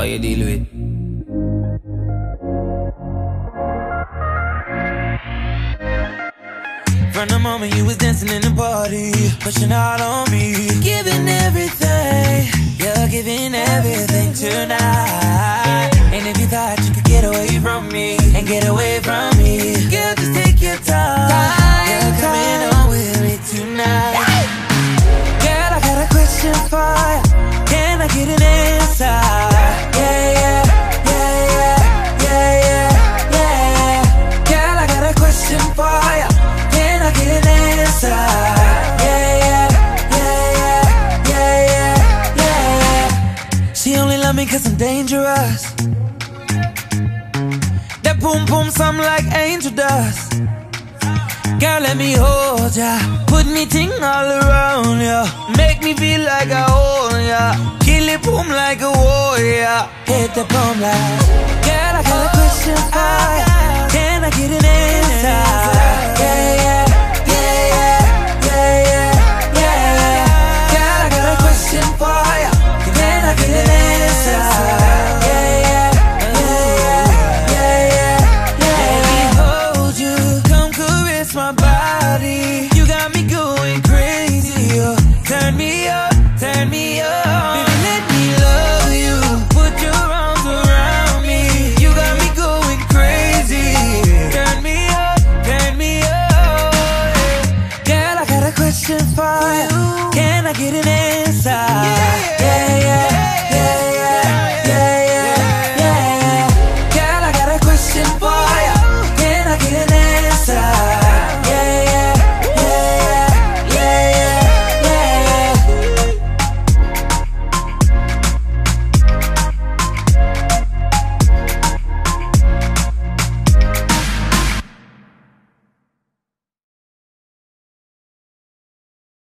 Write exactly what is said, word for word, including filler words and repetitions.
how you deal with. From the moment you was dancing in the party, pushing out on me, giving everything, you're giving everything tonight. And if you thought you could get away from me, and get away from me, girl, just take your time. You're coming on with me tonight. Girl, I got a question for you. Can I get an answer? Yeah, yeah, yeah, yeah, yeah, yeah, yeah. Girl, I got a question for you. Can I get an answer? Yeah, yeah, yeah, yeah, yeah, yeah, yeah. She only love me cause I'm dangerous. That boom boom sound like angel dust. Girl, let me hold ya, put me ting all around ya, make me feel like I own ya, kill it boom like a warrior, hit the boom like. Girl, I got a question for ya. Can I get an answer? Yeah, yeah, yeah, yeah, yeah, yeah, yeah. Girl, I got a question for ya. Can I get an answer? Yeah, yeah, yeah, yeah, yeah, yeah. Let me hold you, come caress my body. You got me going crazy. Oh. Turn me up, turn me up. Baby, let me love you. Put your arms around me. You got me going crazy. Turn me up, turn me up. Girl, I got a question for you. Can I get an answer?